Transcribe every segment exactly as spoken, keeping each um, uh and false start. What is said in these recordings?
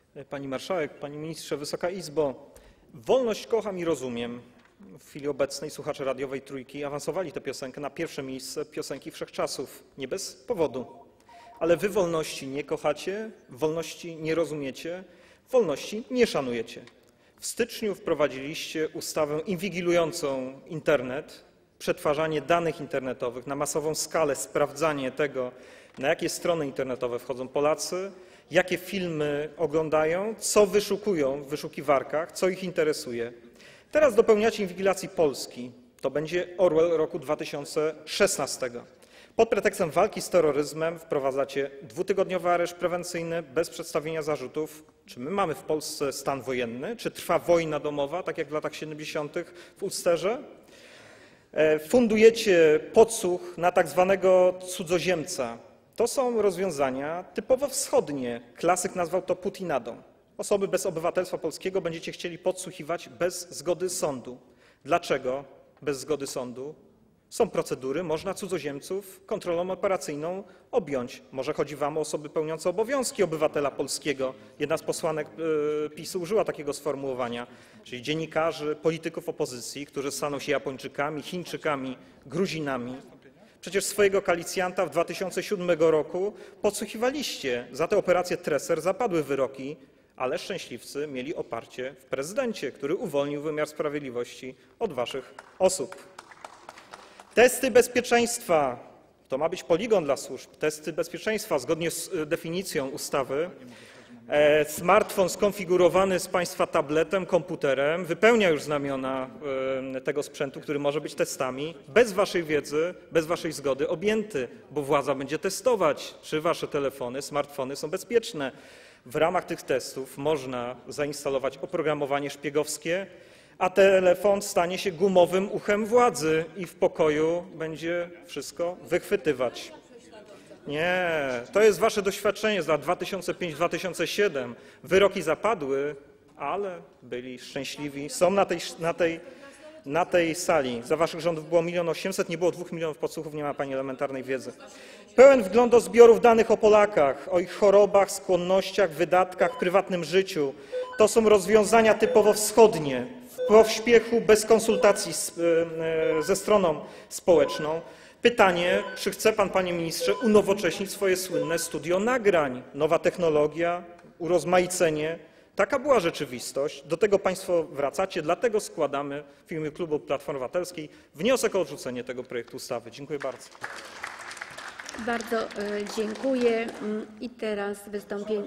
Pani Marszałek, Panie Ministrze, Wysoka Izbo. Wolność kocham i rozumiem. W chwili obecnej słuchacze radiowej Trójki awansowali tę piosenkę na pierwsze miejsce piosenki wszechczasów. Nie bez powodu. Ale wy wolności nie kochacie, wolności nie rozumiecie, wolności nie szanujecie. W styczniu wprowadziliście ustawę inwigilującą internet, przetwarzanie danych internetowych na masową skalę, sprawdzanie tego, na jakie strony internetowe wchodzą Polacy, jakie filmy oglądają, co wyszukują w wyszukiwarkach, co ich interesuje. Teraz dopełniacie inwigilacji Polski. To będzie Orwell roku dwa tysiące szesnastego. Pod pretekstem walki z terroryzmem wprowadzacie dwutygodniowy areszt prewencyjny bez przedstawienia zarzutów. Czy my mamy w Polsce stan wojenny? Czy trwa wojna domowa, tak jak w latach siedemdziesiątych w Ulsterze? Fundujecie podsłuch na tak zwanego cudzoziemca. To są rozwiązania typowo wschodnie. Klasyk nazwał to putinadą. Osoby bez obywatelstwa polskiego będziecie chcieli podsłuchiwać bez zgody sądu. Dlaczego bez zgody sądu? Są procedury, można cudzoziemców kontrolą operacyjną objąć. Może chodzi wam o osoby pełniące obowiązki obywatela polskiego. Jedna z posłanek PiS-u użyła takiego sformułowania, czyli dziennikarzy, polityków opozycji, którzy staną się Japończykami, Chińczykami, Gruzinami. Przecież swojego koalicjanta w dwa tysiące siódmym roku podsłuchiwaliście. Za tę operację Treser zapadły wyroki, ale szczęśliwcy mieli oparcie w prezydencie, który uwolnił wymiar sprawiedliwości od waszych osób. Testy bezpieczeństwa. To ma być poligon dla służb. Testy bezpieczeństwa zgodnie z definicją ustawy. Smartfon skonfigurowany z państwa tabletem, komputerem wypełnia już znamiona tego sprzętu, który może być testami, bez waszej wiedzy, bez waszej zgody objęty, bo władza będzie testować, czy wasze telefony, smartfony są bezpieczne. W ramach tych testów można zainstalować oprogramowanie szpiegowskie, a telefon stanie się gumowym uchem władzy i w pokoju będzie wszystko wychwytywać. Nie, to jest wasze doświadczenie z lat dwa tysiące piąty do dwa tysiące siódmego. Wyroki zapadły, ale byli szczęśliwi. Są na tej, na tej, na tej sali. Za waszych rządów było milion osiemset, nie było dwóch milionów podsłuchów, nie ma pani elementarnej wiedzy. Pełen wgląd do zbiorów danych o Polakach, o ich chorobach, skłonnościach, wydatkach, prywatnym życiu. To są rozwiązania typowo wschodnie, w pośpiechu, bez konsultacji z, ze stroną społeczną. Pytanie, czy chce pan, panie ministrze, unowocześnić swoje słynne studio nagrań? Nowa technologia, urozmaicenie. Taka była rzeczywistość. Do tego państwo wracacie, dlatego składamy w imieniu klubu Platformy Obywatelskiej wniosek o odrzucenie tego projektu ustawy. Dziękuję bardzo. Bardzo dziękuję. I teraz wystąpienie.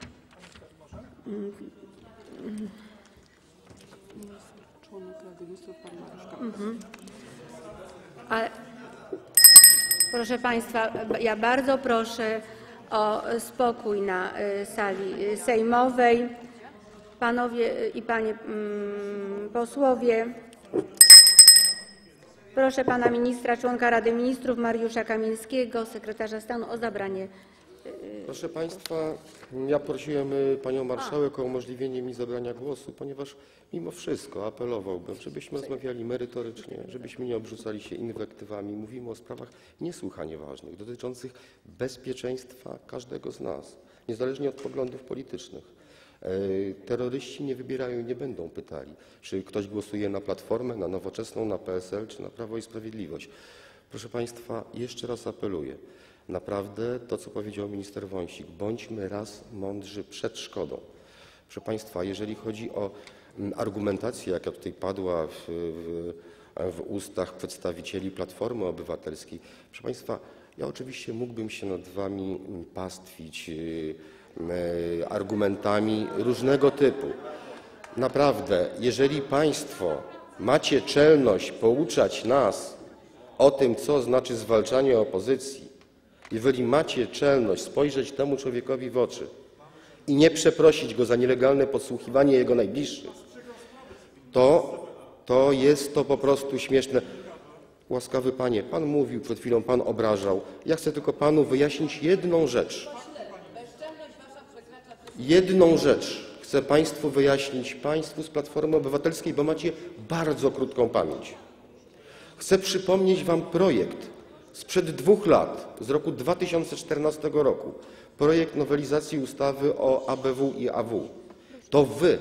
Mhm. Ale... Proszę państwa, ja bardzo proszę o spokój na sali sejmowej. Panowie i panie posłowie, proszę pana ministra, członka Rady Ministrów Mariusza Kamińskiego, sekretarza stanu o zabranie. Proszę państwa, ja prosiłem panią marszałek o umożliwienie mi zabrania głosu, ponieważ mimo wszystko apelowałbym, żebyśmy rozmawiali merytorycznie, żebyśmy nie obrzucali się inwektywami. Mówimy o sprawach niesłychanie ważnych, dotyczących bezpieczeństwa każdego z nas, niezależnie od poglądów politycznych. Terroryści nie wybierają i nie będą pytali, czy ktoś głosuje na Platformę, na Nowoczesną, na P S L, czy na Prawo i Sprawiedliwość. Proszę państwa, jeszcze raz apeluję. Naprawdę to, co powiedział minister Wąsik, bądźmy raz mądrzy przed szkodą. Proszę państwa, jeżeli chodzi o argumentację, jaka tutaj padła w, w, w ustach przedstawicieli Platformy Obywatelskiej, proszę państwa, ja oczywiście mógłbym się nad wami pastwić argumentami różnego typu. Naprawdę, jeżeli państwo macie czelność pouczać nas o tym, co znaczy zwalczanie opozycji, jeżeli macie czelność spojrzeć temu człowiekowi w oczy i nie przeprosić go za nielegalne podsłuchiwanie jego najbliższych, to, to jest to po prostu śmieszne. Łaskawy panie, pan mówił przed chwilą, pan obrażał. Ja chcę tylko panu wyjaśnić jedną rzecz. Jedną rzecz chcę państwu wyjaśnić, państwu z Platformy Obywatelskiej, bo macie bardzo krótką pamięć. Chcę przypomnieć wam projekt sprzed dwóch lat, z roku dwa tysiące czternastego roku, projekt nowelizacji ustawy o A B W i A W. To wy,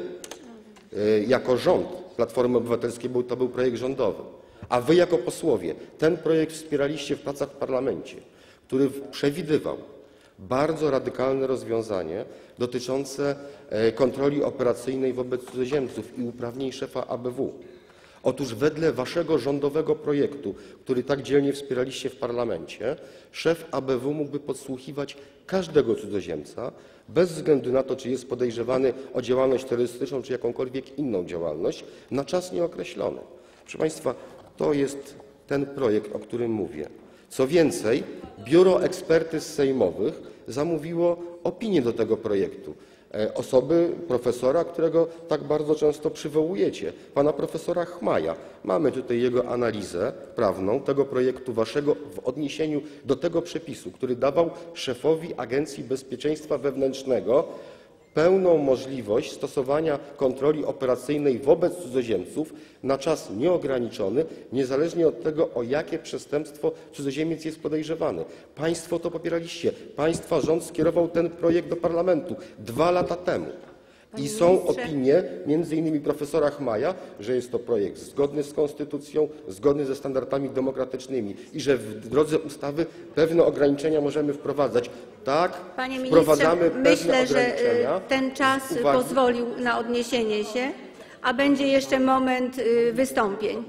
jako rząd Platformy Obywatelskiej, bo to był projekt rządowy, a wy jako posłowie ten projekt wspieraliście w pracach w parlamencie, który przewidywał bardzo radykalne rozwiązanie dotyczące kontroli operacyjnej wobec cudzoziemców i uprawnień szefa A B W. Otóż wedle waszego rządowego projektu, który tak dzielnie wspieraliście w parlamencie, szef A B W mógłby podsłuchiwać każdego cudzoziemca bez względu na to, czy jest podejrzewany o działalność terrorystyczną, czy jakąkolwiek inną działalność, na czas nieokreślony. Proszę państwa, to jest ten projekt, o którym mówię. Co więcej, Biuro Ekspertyz Sejmowych zamówiło opinię do tego projektu. Osoby profesora, którego tak bardzo często przywołujecie, pana profesora Chmaja. Mamy tutaj jego analizę prawną tego projektu waszego w odniesieniu do tego przepisu, który dawał szefowi Agencji Bezpieczeństwa Wewnętrznego pełną możliwość stosowania kontroli operacyjnej wobec cudzoziemców na czas nieograniczony, niezależnie od tego, o jakie przestępstwo cudzoziemiec jest podejrzewany. Państwo to popieraliście. Państwa rząd skierował ten projekt do parlamentu dwa lata temu. I są opinie, między innymi profesora Chmaja, że jest to projekt zgodny z konstytucją, zgodny ze standardami demokratycznymi i że w drodze ustawy pewne ograniczenia możemy wprowadzać. Tak, Panie wprowadzamy ministrze, pewne myślę, ograniczenia. że ten czas uwagi. pozwolił na odniesienie się, a będzie jeszcze moment wystąpień,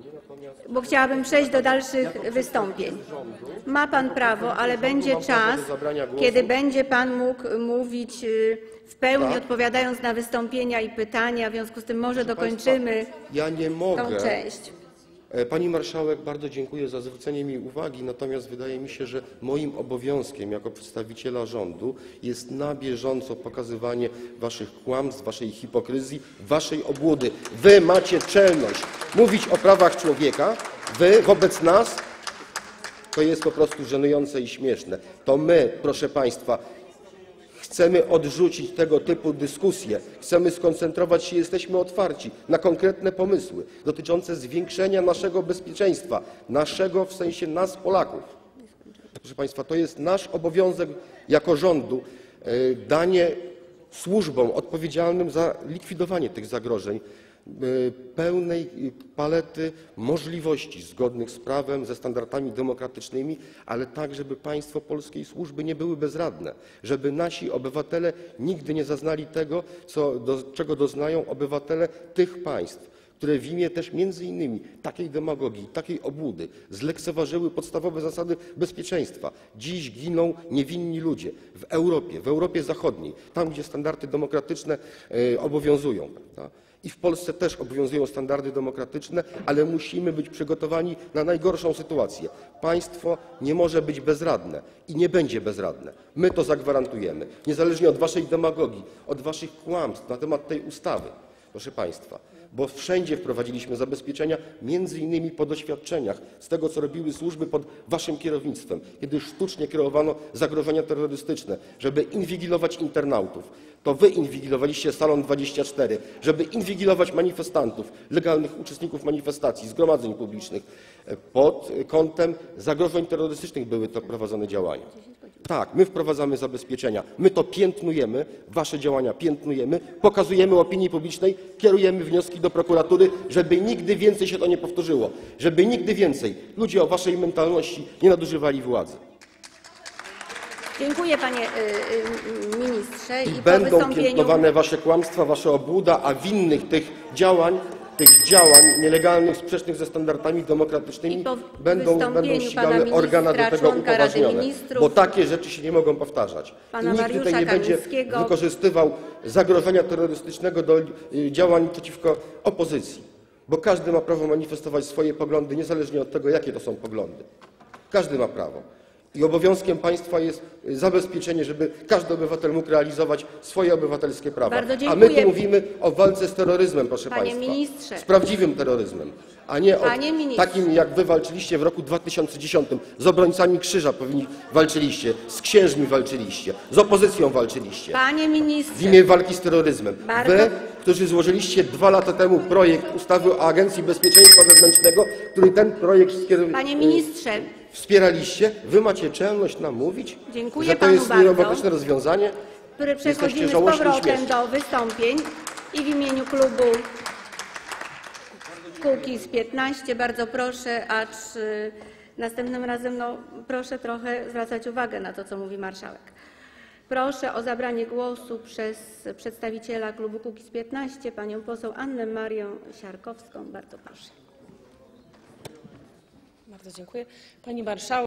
bo chciałabym przejść do dalszych wystąpień. Ma pan prawo, ale będzie czas, kiedy będzie pan mógł mówić w pełni, Tak? odpowiadając na wystąpienia i pytania, w związku z tym może dokończymy Ja nie tą mogę. część. Pani marszałek, bardzo dziękuję za zwrócenie mi uwagi, natomiast wydaje mi się, że moim obowiązkiem jako przedstawiciela rządu jest na bieżąco pokazywanie waszych kłamstw, waszej hipokryzji, waszej obłudy. Wy macie czelność mówić o prawach człowieka, wy wobec nas, to jest po prostu żenujące i śmieszne. To my, proszę państwa, chcemy odrzucić tego typu dyskusje, chcemy skoncentrować się, jesteśmy otwarci na konkretne pomysły dotyczące zwiększenia naszego bezpieczeństwa, naszego w sensie nas, Polaków. Proszę państwa, to jest nasz obowiązek jako rządu danie służbom odpowiedzialnym za likwidowanie tych zagrożeń pełnej palety możliwości zgodnych z prawem, ze standardami demokratycznymi, ale tak, żeby państwo polskiej służby nie były bezradne, żeby nasi obywatele nigdy nie zaznali tego, co, do, czego doznają obywatele tych państw, które w imię też między innymi takiej demagogii, takiej obłudy zlekceważyły podstawowe zasady bezpieczeństwa. Dziś giną niewinni ludzie w Europie, w Europie Zachodniej, tam gdzie standardy demokratyczne y, obowiązują. Prawda? I w Polsce też obowiązują standardy demokratyczne, ale musimy być przygotowani na najgorszą sytuację. Państwo nie może być bezradne i nie będzie bezradne. My to zagwarantujemy, niezależnie od waszej demagogii, od waszych kłamstw na temat tej ustawy, proszę państwa. Bo wszędzie wprowadziliśmy zabezpieczenia, między innymi po doświadczeniach z tego, co robiły służby pod waszym kierownictwem, kiedy sztucznie kreowano zagrożenia terrorystyczne, żeby inwigilować internautów. To wy inwigilowaliście Salon dwadzieścia cztery, żeby inwigilować manifestantów, legalnych uczestników manifestacji, zgromadzeń publicznych. Pod kątem zagrożeń terrorystycznych były to prowadzone działania. Tak, my wprowadzamy zabezpieczenia, my to piętnujemy, wasze działania piętnujemy, pokazujemy opinii publicznej, kierujemy wnioski do prokuratury, żeby nigdy więcej się to nie powtórzyło, żeby nigdy więcej ludzie o waszej mentalności nie nadużywali władzy. Dziękuję panie y, y, ministrze. I, I po będą wystąpieniu... piętnowane wasze kłamstwa, wasza obłuda, a winnych tych działań, tych działań nielegalnych, sprzecznych ze standardami demokratycznymi będą, będą ścigane organa do tego upoważnione, bo takie rzeczy się nie mogą powtarzać. I nikt tutaj nie będzie wykorzystywał zagrożenia terrorystycznego do działań przeciwko opozycji, bo każdy ma prawo manifestować swoje poglądy, niezależnie od tego, jakie to są poglądy. Każdy ma prawo. I obowiązkiem państwa jest zabezpieczenie, żeby każdy obywatel mógł realizować swoje obywatelskie prawa. A my tu mówimy o walce z terroryzmem, proszę Panie państwa. ministrze. Z prawdziwym terroryzmem, a nie o takim, jak wy walczyliście w roku dwa tysiące dziesiątym. Z obrońcami krzyża powinni walczyliście, z księżmi walczyliście, z opozycją walczyliście. Panie ministrze. W imię walki z terroryzmem. Bardzo... Wy, którzy złożyliście dwa lata temu projekt ustawy o Agencji Bezpieczeństwa Wewnętrznego, który ten projekt skierowaliście. Panie ministrze. wspieraliście, wy macie czelność nam mówić, Dziękuję że to panu jest bardzo. nienowoczesne rozwiązanie. Przechodzimy z żałośni i powrotem śmieszni. do wystąpień i w imieniu klubu Kukiz piętnaście bardzo proszę, acz y, następnym razem no, proszę trochę zwracać uwagę na to, co mówi marszałek. Proszę o zabranie głosu przez przedstawiciela klubu Kukiz piętnaście panią poseł Annę Marię Siarkowską. Bardzo proszę. Bardzo dziękuję. Pani Marszałek.